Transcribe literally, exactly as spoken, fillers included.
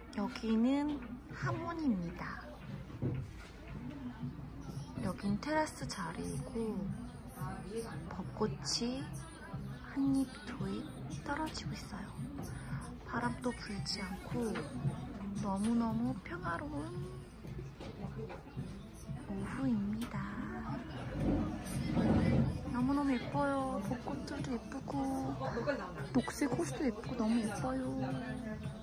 여기는 하모니입니다. 여긴 테라스 자리이고 벚꽃이 한입 두입 떨어지고 있어요. 바람도 불지 않고 너무너무 평화로운 오후입니다. 너무너무 예뻐요. 벚꽃들도 예쁘고 녹색 호수도 예쁘고 너무 예뻐요.